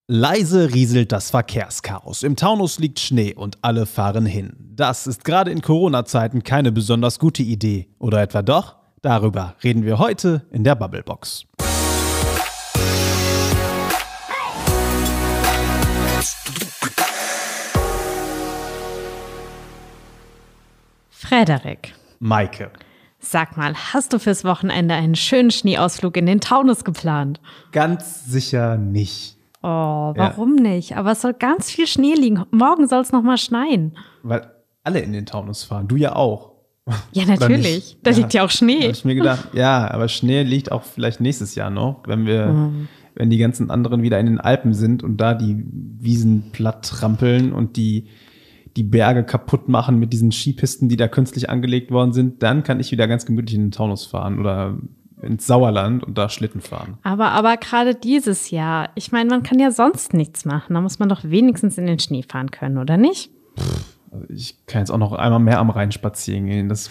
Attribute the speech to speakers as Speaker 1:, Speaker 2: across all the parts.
Speaker 1: Leise rieselt das Verkehrschaos. Im Taunus liegt Schnee und alle fahren hin. Das ist gerade in Corona-Zeiten keine besonders gute Idee. Oder etwa doch? Darüber reden wir heute in der Bubblebox.
Speaker 2: Frederik.
Speaker 1: Maike.
Speaker 2: Sag mal, hast du fürs Wochenende einen schönen Schneeausflug in den Taunus geplant?
Speaker 1: Ganz sicher nicht.
Speaker 2: Oh, warum nicht? Aber es soll ganz viel Schnee liegen. Morgen soll es noch mal schneien.
Speaker 1: Weil alle in den Taunus fahren. Du ja auch.
Speaker 2: Ja, natürlich. Da liegt ja auch Schnee.
Speaker 1: Hab ich mir gedacht, ja, aber Schnee liegt auch vielleicht nächstes Jahr noch, wenn die ganzen anderen wieder in den Alpen sind und da die Wiesen platt trampeln und die Berge kaputt machen mit diesen Skipisten, die da künstlich angelegt worden sind, dann kann ich wieder ganz gemütlich in den Taunus fahren oder ins Sauerland und da Schlitten fahren.
Speaker 2: Aber gerade dieses Jahr, ich meine, man kann ja sonst nichts machen. Da muss man doch wenigstens in den Schnee fahren können, oder nicht?
Speaker 1: Also ich kann jetzt auch noch einmal mehr am Rhein spazieren gehen. Das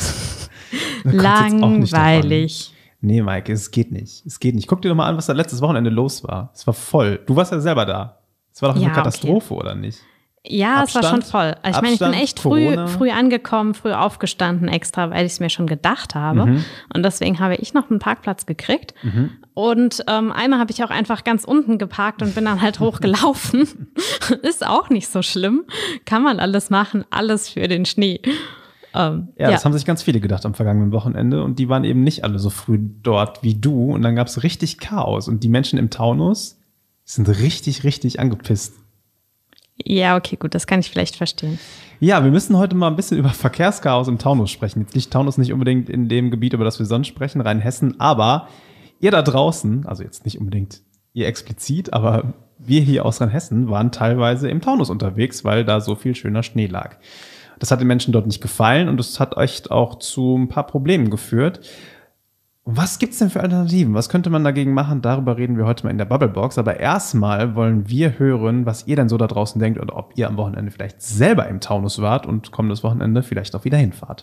Speaker 2: langweilig.
Speaker 1: Nee, Maike, es geht nicht. Es geht nicht. Guck dir doch mal an, was da letztes Wochenende los war. Es war voll. Du warst ja selber da. Es war doch eine Katastrophe, oder nicht?
Speaker 2: Ja,
Speaker 1: Abstand,
Speaker 2: es war schon voll. Also ich meine, ich bin echt früh angekommen, früh aufgestanden extra, weil ich es mir schon gedacht habe. Und deswegen habe ich noch einen Parkplatz gekriegt. Und einmal habe ich auch einfach ganz unten geparkt und bin dann halt hochgelaufen. Ist auch nicht so schlimm. Kann man alles machen, alles für den Schnee.
Speaker 1: Das haben sich ganz viele gedacht am vergangenen Wochenende. Und die waren eben nicht alle so früh dort wie du. Und dann gab es richtig Chaos. Und die Menschen im Taunus sind richtig, richtig angepisst.
Speaker 2: Ja, okay, gut, das kann ich vielleicht verstehen.
Speaker 1: Ja, wir müssen heute mal ein bisschen über Verkehrschaos im Taunus sprechen. Jetzt liegt Taunus nicht unbedingt in dem Gebiet, über das wir sonst sprechen, Rheinhessen, aber ihr da draußen, also jetzt nicht unbedingt ihr explizit, aber wir hier aus Rheinhessen waren teilweise im Taunus unterwegs, weil da so viel schöner Schnee lag. Das hat den Menschen dort nicht gefallen und das hat echt auch zu ein paar Problemen geführt. Was gibt's denn für Alternativen? Was könnte man dagegen machen? Darüber reden wir heute mal in der Bubblebox. Aber erstmal wollen wir hören, was ihr denn so da draußen denkt oder ob ihr am Wochenende vielleicht selber im Taunus wart und kommendes Wochenende vielleicht auch wieder hinfahrt.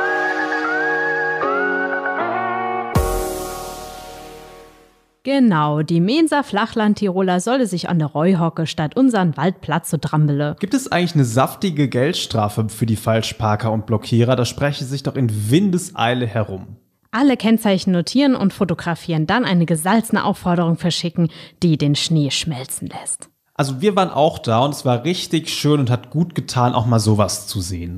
Speaker 2: Genau, die Menser Flachland-Tiroler solle sich an der Reuhocke statt unseren Waldplatz zu Drambele.
Speaker 1: Gibt es eigentlich eine saftige Geldstrafe für die Falschparker und Blockierer? Das spreche sich doch in Windeseile herum.
Speaker 2: Alle Kennzeichen notieren und fotografieren, dann eine gesalzene Aufforderung verschicken, die den Schnee schmelzen lässt.
Speaker 1: Also wir waren auch da und es war richtig schön und hat gut getan, auch mal sowas zu sehen.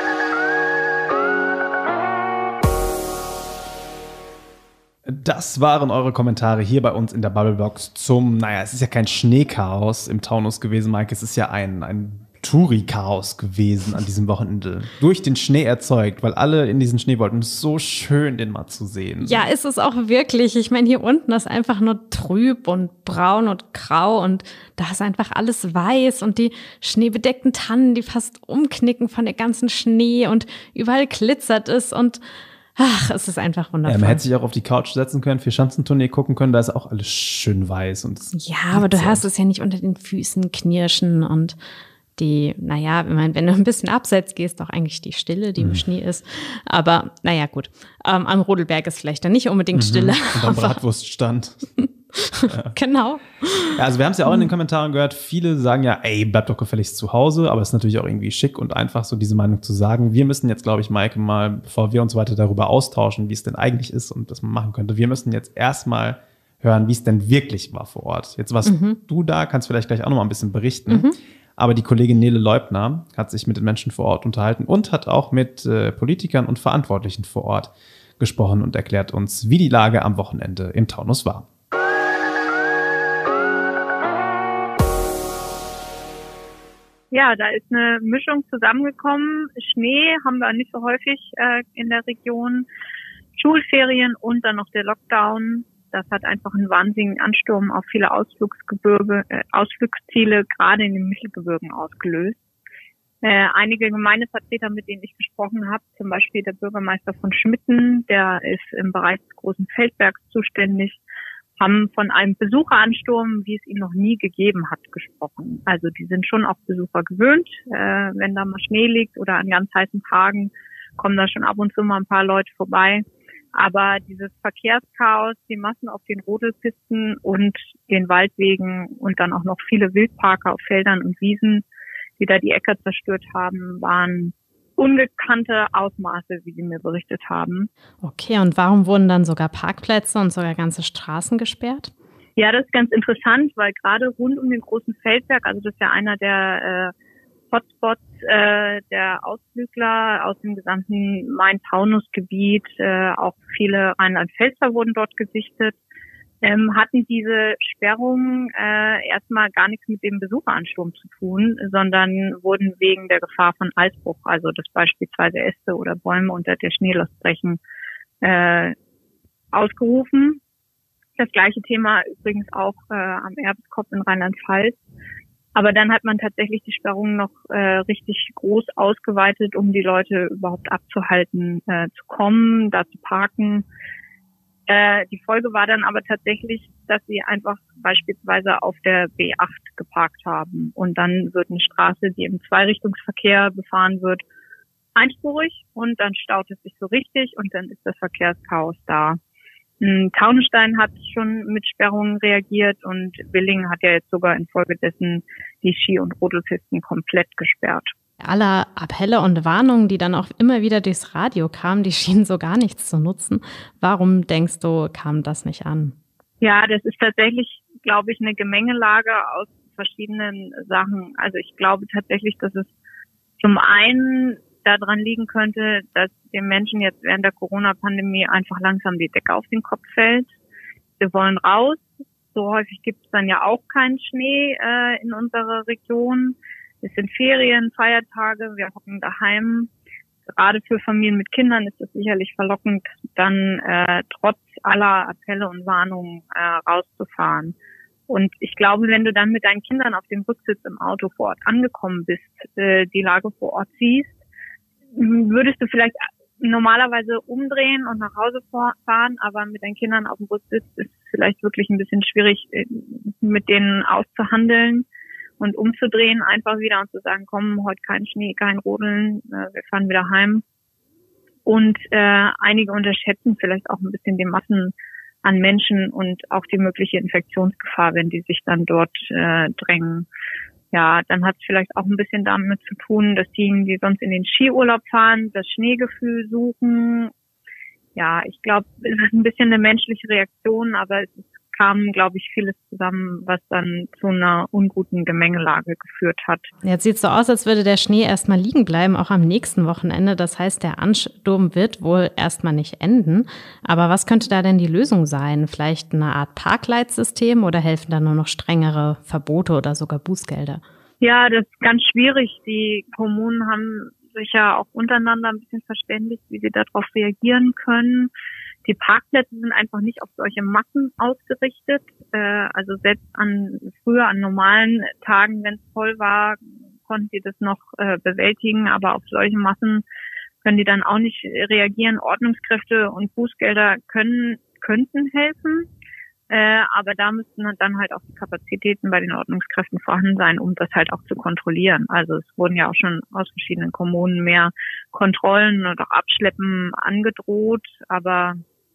Speaker 1: Das waren eure Kommentare hier bei uns in der Bubblebox zum, es ist ja kein Schneechaos im Taunus gewesen, Mike, es ist ja ein Touri-Chaos gewesen an diesem Wochenende. Durch den Schnee erzeugt, weil alle in diesen Schnee wollten. Es ist so schön, den mal zu sehen.
Speaker 2: Ja, ist es auch wirklich. Ich meine, hier unten ist einfach nur trüb und braun und grau und da ist einfach alles weiß und die schneebedeckten Tannen, die fast umknicken von der ganzen Schnee und überall glitzert es und es ist einfach wundervoll.
Speaker 1: Man hätte sich auch auf die Couch setzen können, Vierschanzentournee gucken können, da ist auch alles schön weiß. Und
Speaker 2: aber du hörst es ja nicht unter den Füßen knirschen und wenn du ein bisschen abseits gehst, auch eigentlich die Stille, die im Schnee ist. Aber gut, am Rodelberg ist vielleicht dann nicht unbedingt Stille.
Speaker 1: Und am Bratwurststand.
Speaker 2: Genau.
Speaker 1: Ja, also wir haben es ja auch in den Kommentaren gehört, viele sagen ja, bleib doch gefälligst zu Hause, aber es ist natürlich auch irgendwie schick und einfach so diese Meinung zu sagen. Wir müssen jetzt, glaube ich, Maike, mal, bevor wir uns weiter darüber austauschen, wie es denn eigentlich ist und was man machen könnte, wir müssen jetzt erstmal hören, wie es denn wirklich war vor Ort. Jetzt warst du da, kannst vielleicht gleich auch noch mal ein bisschen berichten. Aber die Kollegin Nele Leubner hat sich mit den Menschen vor Ort unterhalten und hat auch mit Politikern und Verantwortlichen vor Ort gesprochen und erklärt uns, wie die Lage am Wochenende im Taunus war.
Speaker 3: Ja, da ist eine Mischung zusammengekommen. Schnee haben wir nicht so häufig in der Region. Schulferien und dann noch der Lockdown. Das hat einfach einen wahnsinnigen Ansturm auf viele Ausflugsziele, gerade in den Mittelgebirgen ausgelöst. Einige Gemeindevertreter, mit denen ich gesprochen habe, zum Beispiel der Bürgermeister von Schmitten, der ist im Bereich des Großen Feldbergs zuständig, haben von einem Besucheransturm, wie es ihn noch nie gegeben hat, gesprochen. Also die sind schon auf Besucher gewöhnt. Wenn da mal Schnee liegt oder an ganz heißen Tagen, kommen da schon ab und zu mal ein paar Leute vorbei. Aber dieses Verkehrschaos, die Massen auf den Rodelpisten und den Waldwegen und dann auch noch viele Wildparker auf Feldern und Wiesen, die da die Äcker zerstört haben, waren ungekannte Ausmaße, wie sie mir berichtet haben.
Speaker 2: Okay, und warum wurden dann sogar Parkplätze und sogar ganze Straßen gesperrt?
Speaker 3: Ja, das ist ganz interessant, weil gerade rund um den großen Feldberg, also das ist ja einer der Hotspots der Ausflügler aus dem gesamten Main-Taunus-Gebiet, auch viele Rheinland-Pfälzer wurden dort gesichtet, hatten diese Sperrungen erstmal gar nichts mit dem Besucheransturm zu tun, sondern wurden wegen der Gefahr von Eisbruch, also dass beispielsweise Äste oder Bäume unter der Schneelast brechen, ausgerufen. Das gleiche Thema übrigens auch am Erbskopf in Rheinland-Pfalz. Aber dann hat man tatsächlich die Sperrungen noch richtig groß ausgeweitet, um die Leute überhaupt abzuhalten, zu kommen, da zu parken. Die Folge war dann aber tatsächlich, dass sie einfach beispielsweise auf der B8 geparkt haben. Und dann wird eine Straße, die im Zweirichtungsverkehr befahren wird, einspurig und dann staut es sich so richtig und dann ist das Verkehrschaos da. Taunusstein hat schon mit Sperrungen reagiert und Willingen hat ja jetzt sogar infolgedessen die Ski- und Rodelpisten komplett gesperrt.
Speaker 2: Alle Appelle und Warnungen, die dann auch immer wieder durchs Radio kamen, die schienen so gar nichts zu nutzen. Warum denkst du, kam das nicht an?
Speaker 3: Ja, das ist tatsächlich, glaube ich, eine Gemengelage aus verschiedenen Sachen. Also ich glaube tatsächlich, dass es zum einen daran liegen könnte, dass den Menschen jetzt während der Corona-Pandemie einfach langsam die Decke auf den Kopf fällt. Wir wollen raus. So häufig gibt es dann ja auch keinen Schnee in unserer Region. Es sind Ferien, Feiertage, wir hocken daheim. Gerade für Familien mit Kindern ist es sicherlich verlockend, dann trotz aller Appelle und Warnungen rauszufahren. Und ich glaube, wenn du dann mit deinen Kindern auf dem Rücksitz im Auto vor Ort angekommen bist, die Lage vor Ort siehst, würdest du vielleicht normalerweise umdrehen und nach Hause fahren, aber mit deinen Kindern auf dem Rücksitz ist es vielleicht wirklich ein bisschen schwierig, mit denen auszuhandeln und umzudrehen einfach wieder und zu sagen, komm, heute kein Schnee, kein Rodeln, wir fahren wieder heim. Und einige unterschätzen vielleicht auch ein bisschen die Massen an Menschen und auch die mögliche Infektionsgefahr, wenn die sich dann dort drängen. Ja, dann hat es vielleicht auch ein bisschen damit zu tun, dass diejenigen, die sonst in den Skiurlaub fahren, das Schneegefühl suchen. Ja, ich glaube, es ist ein bisschen eine menschliche Reaktion, aber es kam, glaube ich, vieles zusammen, was dann zu einer unguten Gemengelage geführt hat.
Speaker 2: Jetzt sieht es so aus, als würde der Schnee erstmal liegen bleiben, auch am nächsten Wochenende. Das heißt, der Ansturm wird wohl erstmal nicht enden. Aber was könnte da denn die Lösung sein? Vielleicht eine Art Parkleitsystem oder helfen da nur noch strengere Verbote oder sogar Bußgelder?
Speaker 3: Ja, das ist ganz schwierig. Die Kommunen haben sich ja auch untereinander ein bisschen verständigt, wie sie darauf reagieren können. Die Parkplätze sind einfach nicht auf solche Massen ausgerichtet. Also selbst früher an normalen Tagen, wenn es voll war, konnten die das noch bewältigen. Aber auf solche Massen können die dann auch nicht reagieren. Ordnungskräfte und Bußgelder könnten helfen. Aber da müssten dann halt auch die Kapazitäten bei den Ordnungskräften vorhanden sein, um das halt auch zu kontrollieren. Also es wurden ja auch schon aus verschiedenen Kommunen mehr Kontrollen und auch Abschleppen angedroht. Aber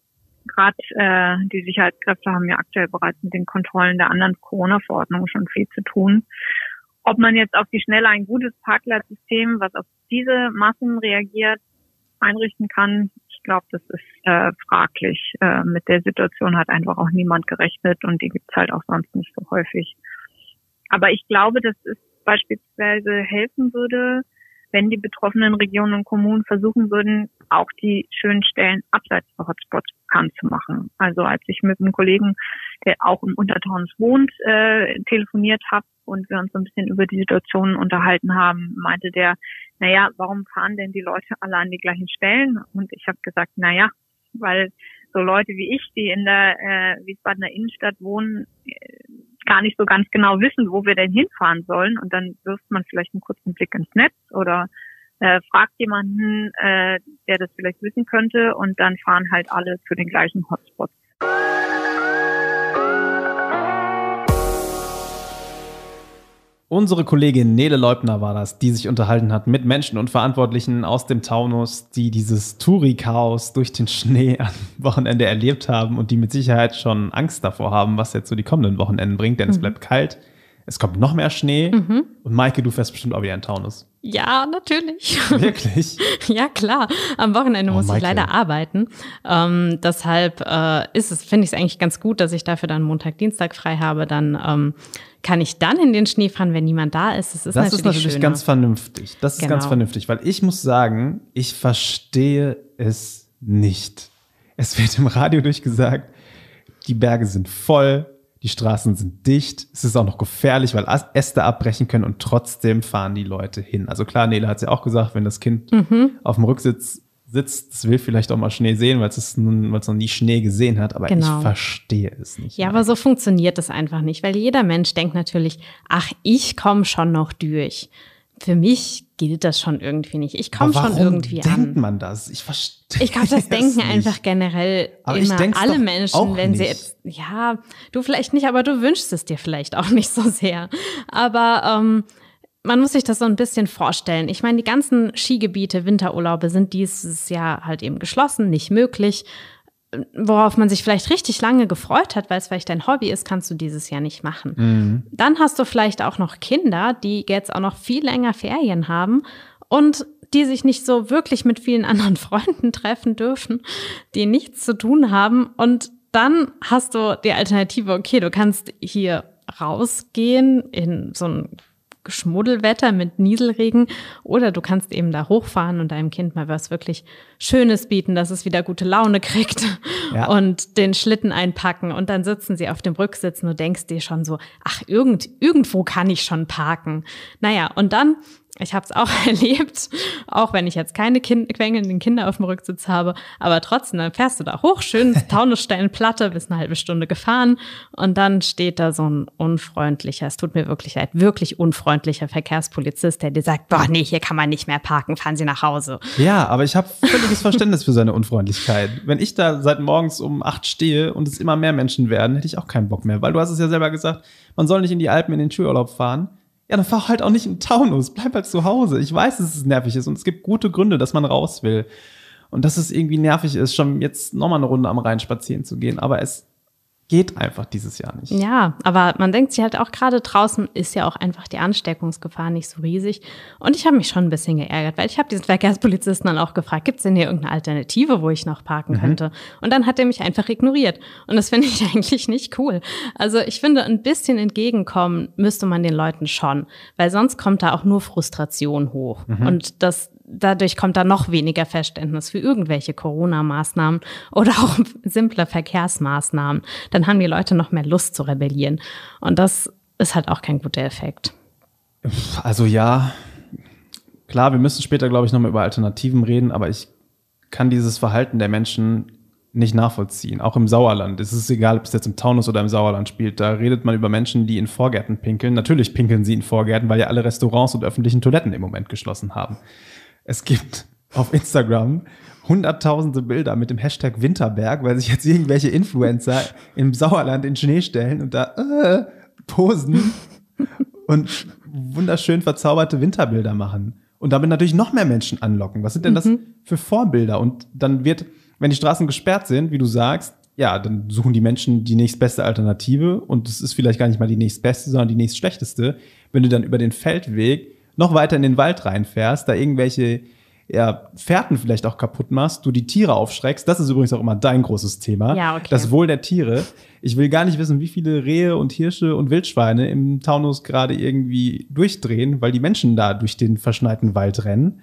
Speaker 3: gerade die Sicherheitskräfte haben ja aktuell bereits mit den Kontrollen der anderen Corona-Verordnungen schon viel zu tun. Ob man jetzt auf die Schnelle ein gutes Parkplatzsystem, was auf diese Massen reagiert, einrichten kann, ich glaube, das ist fraglich. Mit der Situation hat einfach auch niemand gerechnet und die gibt's halt auch sonst nicht so häufig. Aber ich glaube, dass es beispielsweise helfen würde, wenn die betroffenen Regionen und Kommunen versuchen würden, auch die schönen Stellen abseits der Hotspots bekannt zu machen. Also als ich mit einem Kollegen, der auch im Untertaunus wohnt, telefoniert habe und wir uns so ein bisschen über die Situation unterhalten haben, meinte der, naja, warum fahren denn die Leute alle an die gleichen Stellen? Und ich habe gesagt, naja, weil so Leute wie ich, die in der Wiesbadener Innenstadt wohnen, gar nicht so ganz genau wissen, wo wir denn hinfahren sollen. Und dann wirft man vielleicht einen kurzen Blick ins Netz oder fragt jemanden, der das vielleicht wissen könnte. Und dann fahren halt alle zu den gleichen Hotspots.
Speaker 1: Unsere Kollegin Nele Leubner war das, die sich unterhalten hat mit Menschen und Verantwortlichen aus dem Taunus, die dieses Touri-Chaos durch den Schnee am Wochenende erlebt haben und die mit Sicherheit schon Angst davor haben, was jetzt so die kommenden Wochenenden bringt, denn es bleibt kalt, es kommt noch mehr Schnee und Maike, du fährst bestimmt auch wieder in Taunus.
Speaker 2: Ja, natürlich.
Speaker 1: Wirklich?
Speaker 2: Ja, klar. Am Wochenende muss ich leider arbeiten. Deshalb finde ich es eigentlich ganz gut, dass ich dafür dann Montag, Dienstag frei habe. Dann kann ich dann in den Schnee fahren, wenn niemand da ist. Das ist natürlich schöner.
Speaker 1: Ganz vernünftig. Das ist ganz vernünftig, weil ich muss sagen, ich verstehe es nicht. Es wird im Radio durchgesagt, die Berge sind voll, die Straßen sind dicht, es ist auch noch gefährlich, weil Äste abbrechen können und trotzdem fahren die Leute hin. Also klar, Nele hat es ja auch gesagt, wenn das Kind auf dem Rücksitz sitzt, es will vielleicht auch mal Schnee sehen, weil es noch nie Schnee gesehen hat, aber ich verstehe es nicht.
Speaker 2: Ja, aber so funktioniert es einfach nicht, weil jeder Mensch denkt natürlich, ach, ich komme schon noch durch. Für mich gilt das schon irgendwie nicht. Ich komme schon irgendwie an.
Speaker 1: Warum denkt man das? Ich verstehe.
Speaker 2: Ich glaube, das denken
Speaker 1: nicht.
Speaker 2: Einfach generell
Speaker 1: aber
Speaker 2: immer alle Menschen, wenn sie
Speaker 1: jetzt.
Speaker 2: Ja, du vielleicht nicht, aber du wünschst es dir vielleicht auch nicht so sehr. Aber man muss sich das so ein bisschen vorstellen. Ich meine, die ganzen Skigebiete, Winterurlaube sind dieses Jahr halt eben geschlossen, nicht möglich. Worauf man sich vielleicht richtig lange gefreut hat, weil es vielleicht dein Hobby ist, kannst du dieses Jahr nicht machen. Dann hast du vielleicht auch noch Kinder, die jetzt auch noch viel länger Ferien haben und die sich nicht so wirklich mit vielen anderen Freunden treffen dürfen, die nichts zu tun haben. Und dann hast du die Alternative, okay, du kannst hier rausgehen in so ein Schmuddelwetter mit Nieselregen oder du kannst eben da hochfahren und deinem Kind mal was wirklich Schönes bieten, dass es wieder gute Laune kriegt und den Schlitten einpacken und dann sitzen sie auf dem Rücksitz und du denkst dir schon so, ach, irgendwo kann ich schon parken. Naja, und dann, ich habe es auch erlebt, auch wenn ich jetzt keine quengelnden Kinder auf dem Rücksitz habe, aber trotzdem, dann fährst du da hoch, schön Taunussteinplatte, bist eine halbe Stunde gefahren und dann steht da so ein unfreundlicher, es tut mir wirklich leid, wirklich unfreundlicher Verkehrspolizist, der dir sagt, boah, nee, hier kann man nicht mehr parken, fahren Sie nach Hause.
Speaker 1: Ja, aber ich habe völliges Verständnis für seine Unfreundlichkeit. Wenn ich da seit morgens um 8 stehe und es immer mehr Menschen werden, hätte ich auch keinen Bock mehr, weil du hast es ja selber gesagt, man soll nicht in die Alpen in den Skiurlaub fahren. Ja, dann fahr halt auch nicht im Taunus, bleib halt zu Hause. Ich weiß, dass es nervig ist und es gibt gute Gründe, dass man raus will. Und dass es irgendwie nervig ist, schon jetzt nochmal eine Runde am Rhein spazieren zu gehen. Aber es geht einfach dieses Jahr nicht.
Speaker 2: Ja, aber man denkt sich halt auch, gerade draußen ist ja auch einfach die Ansteckungsgefahr nicht so riesig. Und ich habe mich schon ein bisschen geärgert, weil ich habe diesen Verkehrspolizisten dann auch gefragt, gibt es denn hier irgendeine Alternative, wo ich noch parken könnte? Und dann hat er mich einfach ignoriert. Und das finde ich eigentlich nicht cool. Also ich finde, ein bisschen entgegenkommen müsste man den Leuten schon, weil sonst kommt da auch nur Frustration hoch. Und dadurch kommt da noch weniger Verständnis für irgendwelche Corona-Maßnahmen oder auch simple Verkehrsmaßnahmen. Dann haben die Leute noch mehr Lust zu rebellieren. Und das ist halt auch kein guter Effekt.
Speaker 1: Also ja, klar, wir müssen später, glaube ich, nochmal über Alternativen reden, aber ich kann dieses Verhalten der Menschen nicht nachvollziehen. Auch im Sauerland. Es ist egal, ob es jetzt im Taunus oder im Sauerland spielt. Da redet man über Menschen, die in Vorgärten pinkeln. Natürlich pinkeln sie in Vorgärten, weil ja alle Restaurants und öffentlichen Toiletten im Moment geschlossen haben. Es gibt auf Instagram hunderttausende Bilder mit dem Hashtag Winterberg, weil sich jetzt irgendwelche Influencer im Sauerland in Schnee stellen und da posen und wunderschön verzauberte Winterbilder machen. Und damit natürlich noch mehr Menschen anlocken. Was sind denn das für Vorbilder? Und dann wird, wenn die Straßen gesperrt sind, wie du sagst, ja, dann suchen die Menschen die nächstbeste Alternative und es ist vielleicht gar nicht mal die nächstbeste, sondern die nächstschlechteste. Wenn du dann über den Feldweg noch weiter in den Wald reinfährst, da irgendwelche Fährten vielleicht auch kaputt machst, du die Tiere aufschreckst. Das ist übrigens auch immer dein großes Thema.
Speaker 2: Ja, okay.
Speaker 1: Das Wohl der Tiere. Ich will gar nicht wissen, wie viele Rehe und Hirsche und Wildschweine im Taunus gerade irgendwie durchdrehen, weil die Menschen da durch den verschneiten Wald rennen.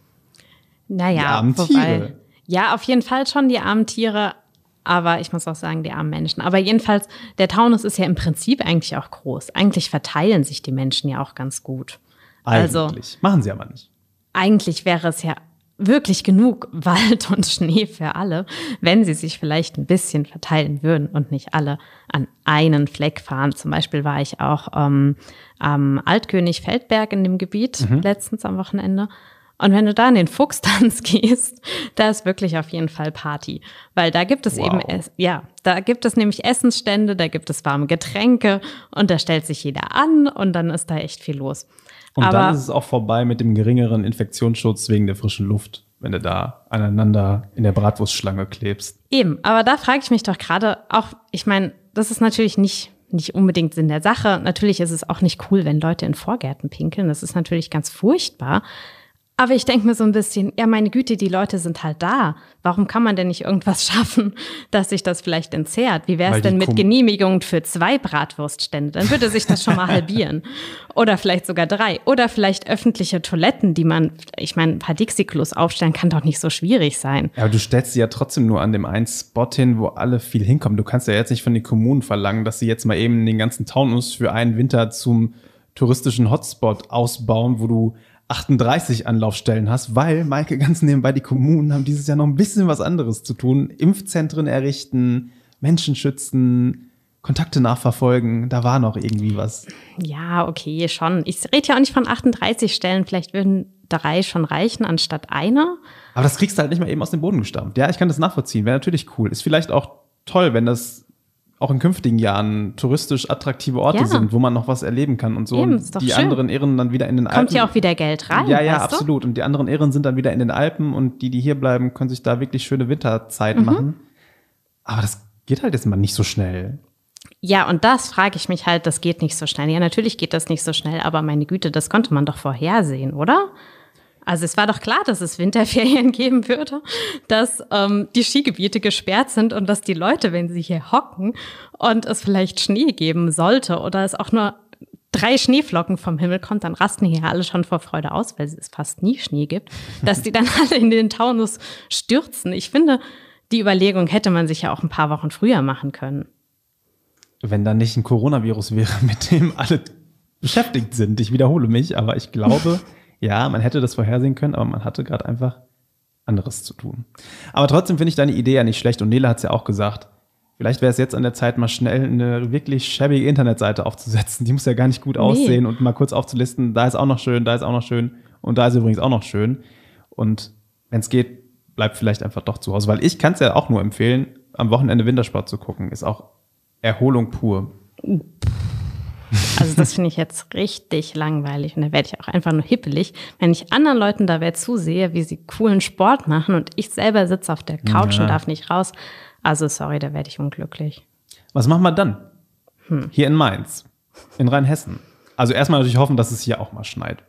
Speaker 2: Naja,
Speaker 1: die armen Tiere.
Speaker 2: Ja, auf jeden Fall schon die armen Tiere. Aber ich muss auch sagen, die armen Menschen. Aber jedenfalls, der Taunus ist ja im Prinzip eigentlich auch groß. Eigentlich verteilen sich die Menschen ja auch ganz gut.
Speaker 1: Eigentlich. Machen sie aber nicht.
Speaker 2: Eigentlich wäre es ja wirklich genug Wald und Schnee für alle, wenn sie sich vielleicht ein bisschen verteilen würden und nicht alle an einen Fleck fahren. Zum Beispiel war ich auch am Altkönig Feldberg in dem Gebiet letztens am Wochenende. Und wenn du da in den Fuchstanz gehst, da ist wirklich auf jeden Fall Party. Weil da gibt es da gibt es nämlich Essensstände, da gibt es warme Getränke und da stellt sich jeder an und dann ist da echt viel los.
Speaker 1: Und dann ist es auch vorbei mit dem geringeren Infektionsschutz wegen der frischen Luft, wenn du da aneinander in der Bratwurstschlange klebst.
Speaker 2: Eben, aber da frage ich mich doch gerade auch, ich meine, das ist natürlich nicht unbedingt Sinn der Sache. Natürlich ist es auch nicht cool, wenn Leute in Vorgärten pinkeln. Das ist natürlich ganz furchtbar. Aber ich denke mir so ein bisschen, ja, meine Güte, die Leute sind halt da. Warum kann man denn nicht irgendwas schaffen, dass sich das vielleicht entzerrt? Wie wäre es denn mit Genehmigungen für 2 Bratwurststände? Dann würde sich das schon mal halbieren. Oder vielleicht sogar 3. Oder vielleicht öffentliche Toiletten, die man, ich meine, ein paar Dixie-Klos aufstellen, kann doch nicht so schwierig sein.
Speaker 1: Ja, aber du stellst sie ja trotzdem nur an dem einen Spot hin, wo alle viel hinkommen. Du kannst ja jetzt nicht von den Kommunen verlangen, dass sie jetzt mal eben den ganzen Taunus für einen Winter zum touristischen Hotspot ausbauen, wo du 38 Anlaufstellen hast, weil, Maike, ganz nebenbei, die Kommunen haben dieses Jahr noch ein bisschen was anderes zu tun. Impfzentren errichten, Menschen schützen, Kontakte nachverfolgen, da war noch irgendwie was.
Speaker 2: Ja, okay, schon. Ich rede ja auch nicht von 38 Stellen, vielleicht würden 3 schon reichen anstatt einer.
Speaker 1: Aber das kriegst du halt nicht mal eben aus dem Boden gestampft. Ja, ich kann das nachvollziehen, wäre natürlich cool. Ist vielleicht auch toll, wenn das auch in künftigen Jahren touristisch attraktive Orte sind, wo man noch was erleben kann und so.
Speaker 2: Eben,
Speaker 1: und die schön. Anderen Irren dann wieder in den Alpen.
Speaker 2: Kommt ja auch wieder Geld rein,
Speaker 1: Ja, absolut. Und die anderen Irren sind dann wieder in den Alpen und die hier bleiben, können sich da wirklich schöne Winterzeiten machen. Aber das geht halt jetzt mal nicht so schnell.
Speaker 2: Ja, und das frage ich mich halt, das geht nicht so schnell. Ja, natürlich geht das nicht so schnell, aber meine Güte, das konnte man doch vorhersehen, oder? Also es war doch klar, dass es Winterferien geben würde, dass die Skigebiete gesperrt sind und dass die Leute, wenn sie hier hocken und es vielleicht Schnee geben sollte oder es auch nur 3 Schneeflocken vom Himmel kommt, dann rasten hier alle schon vor Freude aus, weil es fast nie Schnee gibt, dass die dann alle in den Taunus stürzen. Ich finde, die Überlegung hätte man sich ja auch ein paar Wochen früher machen können.
Speaker 1: Wenn da nicht ein Coronavirus wäre, mit dem alle beschäftigt sind. Ich wiederhole mich, aber ich glaube... Ja, man hätte das vorhersehen können, aber man hatte gerade einfach anderes zu tun. Aber trotzdem finde ich deine Idee ja nicht schlecht. Und Nele hat es ja auch gesagt, vielleicht wäre es jetzt an der Zeit, mal schnell eine wirklich schäbige Internetseite aufzusetzen. Die muss ja gar nicht gut aussehen und mal kurz aufzulisten, da ist auch noch schön, da ist auch noch schön und da ist übrigens auch noch schön. Und wenn es geht, bleibt vielleicht einfach doch zu Hause. Weil ich kann es ja auch nur empfehlen, am Wochenende Wintersport zu gucken. Ist auch Erholung pur.
Speaker 2: Also das finde ich jetzt richtig langweilig und da werde ich auch einfach nur hippelig, wenn ich anderen Leuten dabei zusehe, wie sie coolen Sport machen und ich selber sitze auf der Couch und darf nicht raus. Also sorry, da werde ich unglücklich.
Speaker 1: Was machen wir dann? Hier in Mainz, in Rheinhessen. Also erstmal natürlich hoffen, dass es hier auch mal schneit.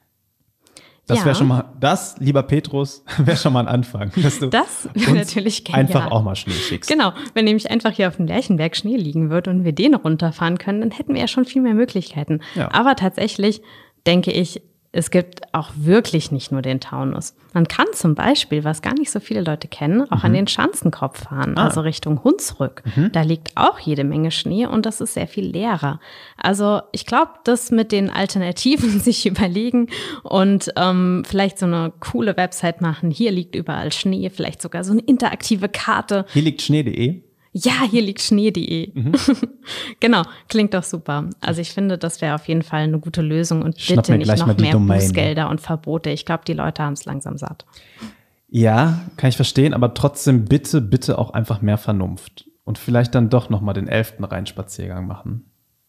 Speaker 1: Das wäre schon mal, lieber Petrus, wäre schon mal ein Anfang. Dass du
Speaker 2: das wäre natürlich genial.
Speaker 1: Einfach auch mal Schnee schickst.
Speaker 2: Genau, wenn nämlich einfach hier auf dem Lerchenberg Schnee liegen wird und wir den runterfahren können, dann hätten wir ja schon viel mehr Möglichkeiten. Ja. Aber tatsächlich denke ich, es gibt auch wirklich nicht nur den Taunus. Man kann zum Beispiel, was gar nicht so viele Leute kennen, auch an den Schanzenkopf fahren, also Richtung Hunsrück. Da liegt auch jede Menge Schnee und das ist sehr viel leerer. Also ich glaube, das mit den Alternativen sich überlegen und vielleicht so eine coole Website machen. Hier liegt überall Schnee, vielleicht sogar so eine interaktive Karte.
Speaker 1: Hier liegt Schnee.de.
Speaker 2: Ja, hier liegt Schnee.de. Genau, klingt doch super. Also ich finde, das wäre auf jeden Fall eine gute Lösung und bitte nicht noch mehr Bußgelder und Verbote. Ich glaube, die Leute haben es langsam satt.
Speaker 1: Ja, kann ich verstehen, aber trotzdem bitte auch einfach mehr Vernunft. Und vielleicht dann doch nochmal den 11. Rheinspaziergang machen.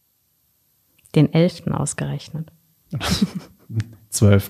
Speaker 2: Den 11. ausgerechnet.
Speaker 1: 12.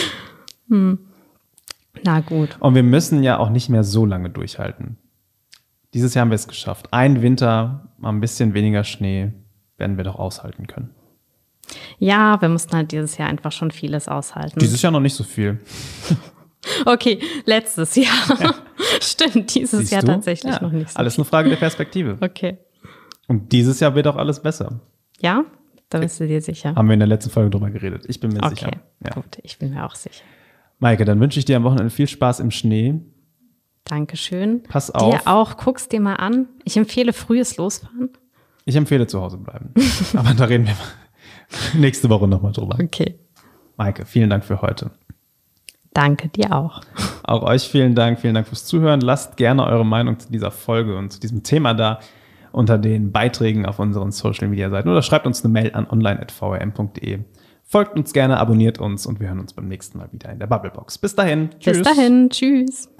Speaker 2: Na gut.
Speaker 1: Und wir müssen ja auch nicht mehr so lange durchhalten. Dieses Jahr haben wir es geschafft. Ein Winter, mal ein bisschen weniger Schnee, werden wir doch aushalten können.
Speaker 2: Ja, wir mussten halt dieses Jahr einfach schon vieles aushalten.
Speaker 1: Dieses Jahr noch nicht so viel.
Speaker 2: Okay, letztes Jahr. Ja. Stimmt, dieses Jahr tatsächlich noch nicht so
Speaker 1: alles viel. Eine Frage der Perspektive.
Speaker 2: Okay.
Speaker 1: Und dieses Jahr wird auch alles besser.
Speaker 2: Ja, da bist du dir sicher.
Speaker 1: Haben wir in der letzten Folge drüber geredet. Ich bin mir sicher.
Speaker 2: Okay, gut, ich bin mir auch sicher.
Speaker 1: Maike, dann wünsche ich dir am Wochenende viel Spaß im Schnee.
Speaker 2: Dankeschön.
Speaker 1: Pass auf.
Speaker 2: Dir auch, guck's dir mal an. Ich empfehle frühes Losfahren.
Speaker 1: Ich empfehle zu Hause bleiben. Aber da reden wir nächste Woche nochmal drüber.
Speaker 2: Okay.
Speaker 1: Maike, vielen Dank für heute.
Speaker 2: Danke dir auch.
Speaker 1: Auch euch vielen Dank fürs Zuhören. Lasst gerne eure Meinung zu dieser Folge und zu diesem Thema da unter den Beiträgen auf unseren Social-Media-Seiten oder schreibt uns eine Mail an online@vrm.de. Folgt uns gerne, abonniert uns und wir hören uns beim nächsten Mal wieder in der Bubblebox. Bis dahin.
Speaker 2: Tschüss. Bis dahin. Tschüss.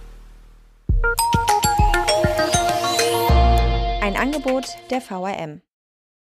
Speaker 4: Ein Angebot der VRM.